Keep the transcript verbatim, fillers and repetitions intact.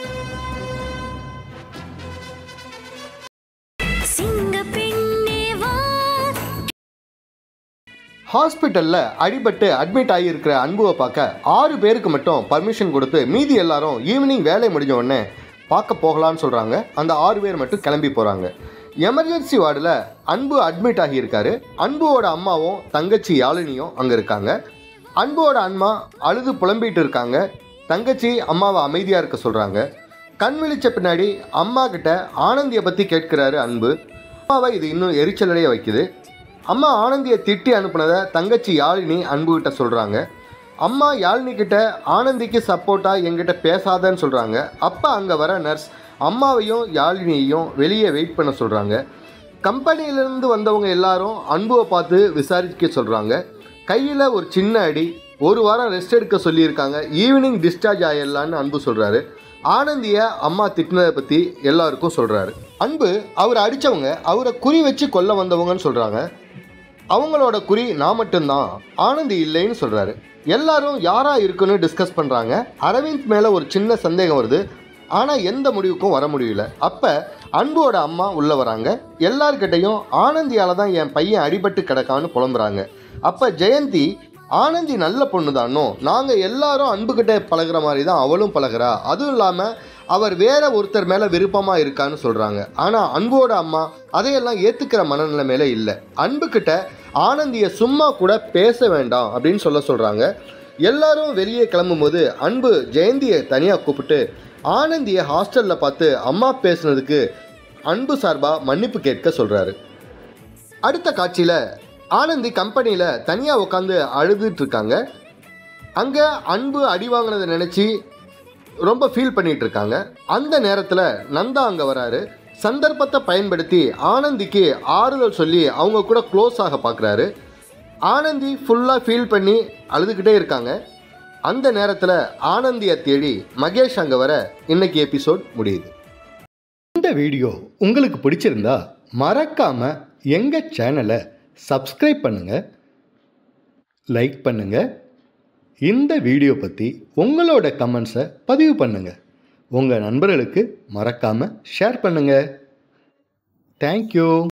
ஹாஸ்பிட்டலில் அடிபட்டு அட்மிட் ஆகியிருக்கிற அன்புவை பார்க்க ஆறு பேருக்கு மட்டும் பர்மிஷன் கொடுத்து மீதி எல்லாரும் ஈவினிங் வேலை முடிஞ்ச உடனே பார்க்க போகலான்னு சொல்கிறாங்க. அந்த ஆறு பேர் மட்டும் கிளம்பி போகிறாங்க. எமர்ஜென்சி வார்டில் அன்பு அட்மிட் ஆகியிருக்காரு. அன்புவோட அம்மாவும் தங்கச்சி யாழினியும் அங்கே இருக்காங்க. அன்புவோட அம்மா அழுது புலம்பிகிட்டு இருக்காங்க. தங்கச்சி அம்மாவை அமைதியாக இருக்க சொல்கிறாங்க. கண் விழிச்ச பின்னாடி அம்மா கிட்ட ஆனந்தியை பற்றி கேட்கிறாரு அன்பு. அம்மாவை இது இன்னும் எரிச்சலடைய வைக்குது. அம்மா ஆனந்தியை திட்டி அனுப்புனதை தங்கச்சி யாழினி அன்புகிட்ட சொல்கிறாங்க. அம்மா யாழினி கிட்ட ஆனந்திக்கு சப்போர்ட்டாக என்கிட்ட பேசாதன்னு சொல்கிறாங்க. அப்போ அங்கே வர நர்ஸ் அம்மாவையும் யாழினியையும் வெளியே வெயிட் பண்ண சொல்கிறாங்க. கம்பெனியிலேருந்து வந்தவங்க எல்லாரும் அன்புவை பார்த்து விசாரிக்க சொல்கிறாங்க. கையில் ஒரு சின்ன அடி, ஒரு வாரம் ரெஸ்ட் எடுக்க சொல்லியிருக்காங்க, ஈவினிங் டிஸ்சார்ஜ் ஆகிடலான்னு அன்பு சொல்கிறாரு. ஆனந்தியை அம்மா திட்டினதை பற்றி எல்லாருக்கும் சொல்கிறாரு. அன்பு அவரை அடித்தவங்க அவரை குறி வச்சு கொல்ல வந்தவங்கன்னு சொல்கிறாங்க. அவங்களோட குறி நான் மட்டும்தான், ஆனந்தி இல்லைன்னு சொல்கிறாரு. எல்லாரும் யாராக இருக்குன்னு டிஸ்கஸ் பண்ணுறாங்க. அரவிந்த் மேலே ஒரு சின்ன சந்தேகம் வருது. ஆனால் எந்த முடிவுக்கும் வர முடியல. அப்போ அன்புவோட அம்மா உள்ளே வராங்க. எல்லார்கிட்டையும் ஆனந்தியால் தான் என் பையன் அடிபட்டு கிடக்கான்னு புலம்புறாங்க. அப்போ ஜெயந்தி, ஆனந்தி நல்ல பொண்ணு தானோ, நாங்கள் எல்லாரும் அன்புக்கிட்ட பழகிற மாதிரி தான் அவளும் பழகிறா, அதுவும் இல்லாமல் அவர் வேற ஒருத்தர் மேலே விருப்பமாக இருக்கான்னு சொல்கிறாங்க. ஆனால் அன்போட அம்மா அதையெல்லாம் ஏற்றுக்கிற மனநிலைமையில இல்லை. அன்புக்கிட்ட ஆனந்தியை சும்மா கூட பேச வேண்டாம் அப்படின்னு சொல்ல சொல்கிறாங்க. எல்லாரும் வெளியே கிளம்பும்போது அன்பு ஜெயந்தியை தனியாக கூப்பிட்டு ஆனந்தியை ஹாஸ்டலில் பார்த்து அம்மா பேசுனதுக்கு அன்பு சார்பாக மன்னிப்பு கேட்க சொல்கிறாரு. அடுத்த காட்சியில் ஆனந்தி கம்பெனியில் தனியாக உட்காந்து அழுதுட்டுருக்காங்க. அங்கே அன்பு அடி வாங்கினதை நினச்சி ரொம்ப ஃபீல் பண்ணிகிட்டு இருக்காங்க. அந்த நேரத்தில் நந்தா அங்கே வராரு. சந்தர்ப்பத்தை பயன்படுத்தி ஆனந்திக்கு ஆறுதல் சொல்லி அவங்க கூட க்ளோஸ் ஆக பார்க்குறாரு. ஆனந்தி ஃபுல்லாக ஃபீல் பண்ணி அழுதுகிட்டே இருக்காங்க. அந்த நேரத்தில் ஆனந்தியை தேடி மகேஷ் அங்கே வர இன்னைக்கு எபிசோட் முடியுது. இந்த வீடியோ உங்களுக்கு பிடிச்சிருந்தா மறக்காமல் எங்கள் சேனலை சப்ஸ்கிரைப் பண்ணுங்கள், லைக் பண்ணுங்கள். இந்த வீடியோ பற்றி உங்களோட கமெண்ட்ஸை பதிவு பண்ணுங்கள். உங்கள் நண்பர்களுக்கு மறக்காமல் ஷேர் பண்ணுங்கள். தேங்க்யூ.